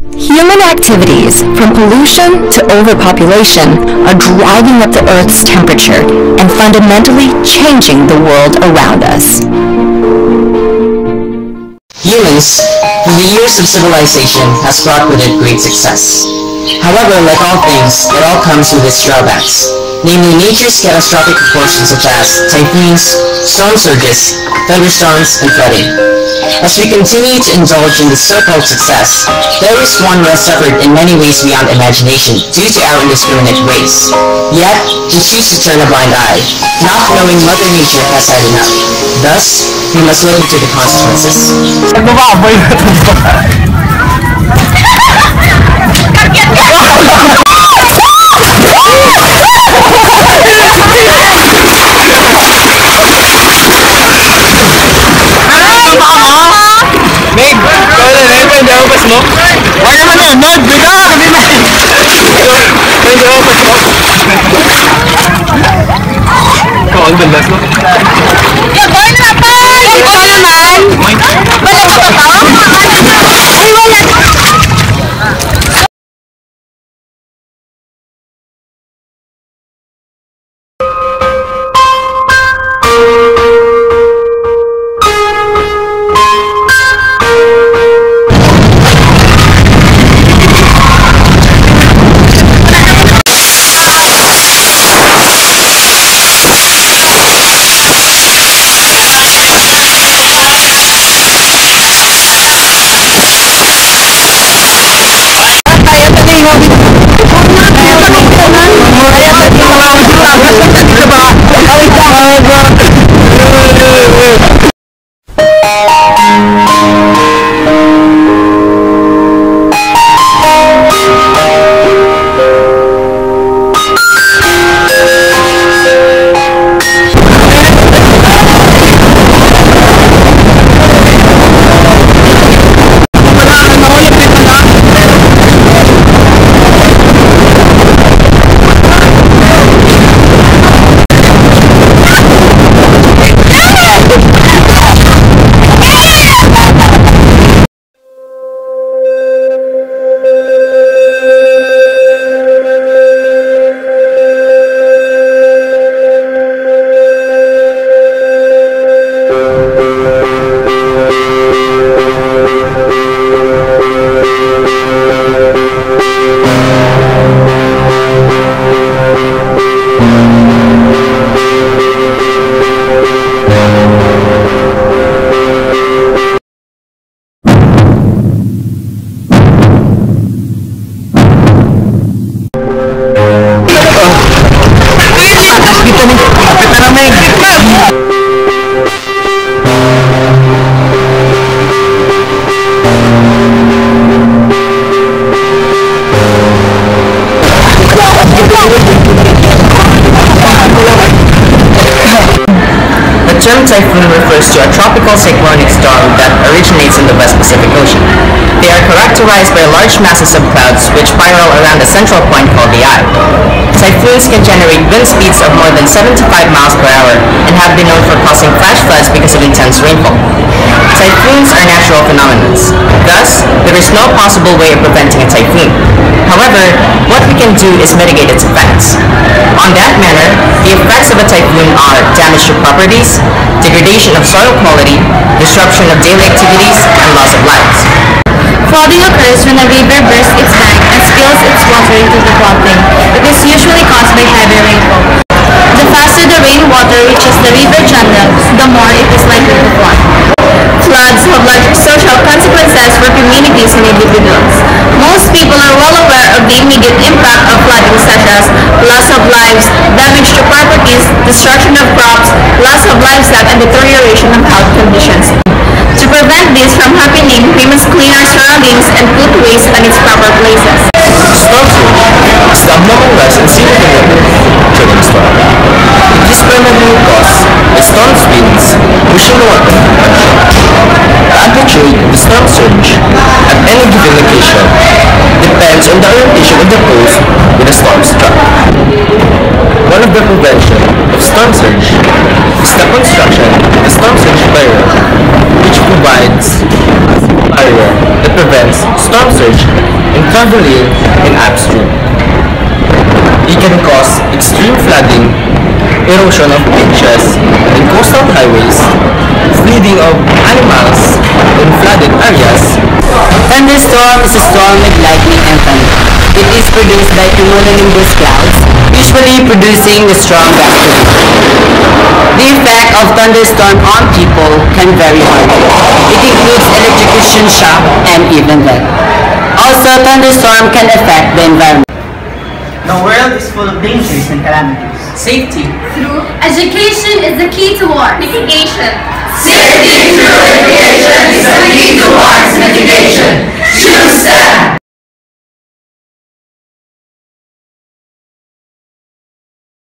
Human activities, from pollution to overpopulation, are driving up the Earth's temperature and fundamentally changing the world around us. Humans, through the years of civilization, has brought with it great success. However, like all things, it all comes with its drawbacks, namely nature's catastrophic proportions such as typhoons, storm surges, thunderstorms, and flooding. As we continue to indulge in this so-called success, there is one who has suffered in many ways beyond imagination due to our indiscriminate waste. Yet, we choose to turn a blind eye, not knowing Mother Nature has had enough. Thus, we must look into the consequences. The term typhoon refers to a tropical cyclonic storm that originates in the West Pacific Ocean. They are characterized by large masses of clouds which spiral around a central point called the eye. Typhoons can generate wind speeds of more than 75 miles per hour and have been known for causing flash floods because of intense rainfall. Typhoons are natural phenomena. Thus, there is no possible way of preventing a typhoon. However, what we can do is mitigate its effects. On that manner, the effects of a typhoon are damage to properties, degradation of soil quality, disruption of daily activities, and loss of lives. Flooding occurs when a river bursts its bank and spills its water into the floodplain. It is usually caused by heavy rainfall. The faster the rainwater reaches the river channel, the more it is likely to flood. Floods have large social consequences for communities and individuals. Most people are well aware of the immediate impact of flooding, such as loss of lives, damage to properties, destruction of crops, loss of livestock, and deterioration of health conditions. To prevent this from happening, we must clean our surroundings and put waste on its proper places. Storm surge is the abnormal rise and sea level during a storm. It is primarily caused by storm winds pushing water on shore. The amplitude of the storm surge at any given location depends on the orientation of the post where the storm struck. One of the prevention of storm surge is the construction of the storm surge barrier, which provides barrier that prevents storm surge and traveling in upstream. It can cause extreme flooding, erosion of beaches and coastal highways, fleeing of animals in flooded areas. Thunderstorm is a storm with lightning and thunder. It is produced by cumulonimbus clouds, usually producing the strong activity. The effect of thunderstorm on people can vary widely. It includes electrocution, shock, and even death. Also, thunderstorm can affect the environment. The world is full of dangers and calamities. Safety. Through education is the key towards mitigation. Safety through education is the key towards mitigation. Choose STEM!